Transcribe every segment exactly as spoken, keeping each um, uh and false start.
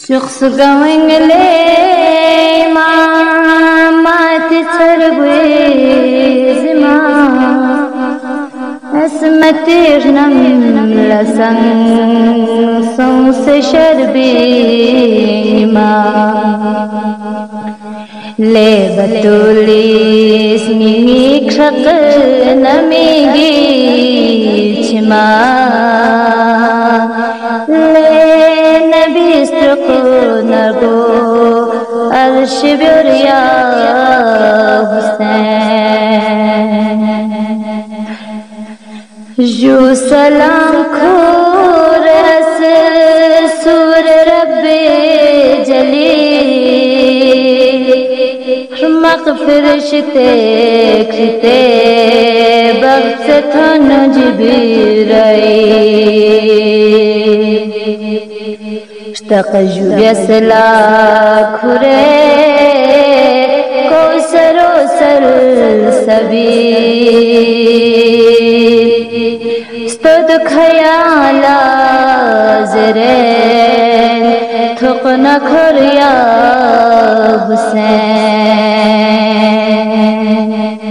شخص قوينغلي ما ما تتربي زما اسمتير نم لسن صوص شربي ما لي بتولي اسمي كشق نميجي چما Arşivyor ya Hüseyin Ju salam khuras sur Rabbi Jalil Maghfir shite krite Bagh thon Jibril اشتاق جویا سلا کھرے کو سرو سر سبی استد خیالا زرین تھوق نہ کھریا حسین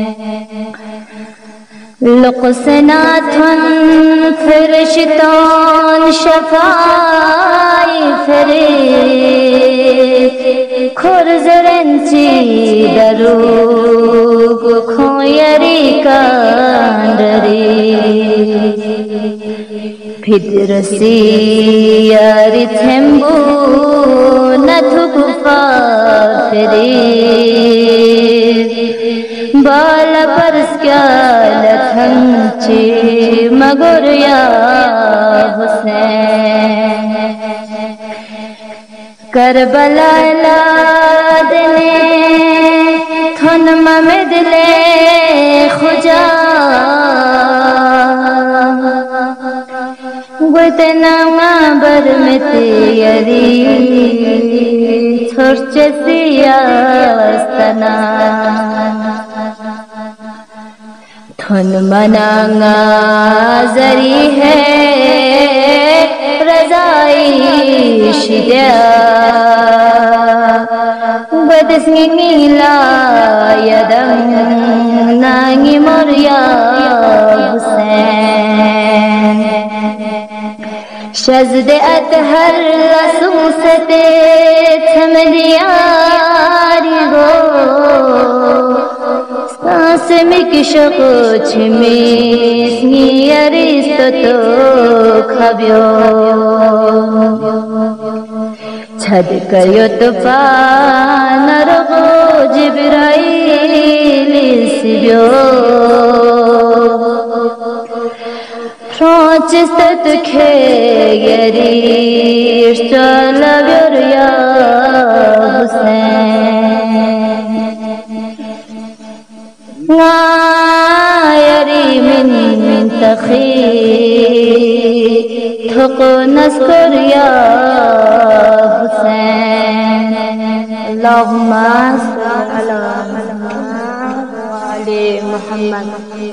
لقسنا تھن فرشتان شفائی فرید کھر زرنچی دروگ کھویری کاندری پھدرسی یاری تھمبو نتھو فرید بالا پرس کیا لتھنچی مگر یا حسین کربلا لادنے تھن ممد لے خجا گوتنا مابر میں تیری چھوڑ سیاستنا تھن منانا زری ہے رضائی شدیا بدسنگی میلا یدم نانگی مریا حسین شزد اتہر لسوستے تھمدیاری گو سمك شقو چميسني أريستو خبيو छदक यो तूफान रगो जिब्राइल सिब्यो फ्रोंच सत खे यरी चलव्योर या हुसैन يري من تخي ثق نذكر يا حسين اللهم صل على محمد وعلى محمد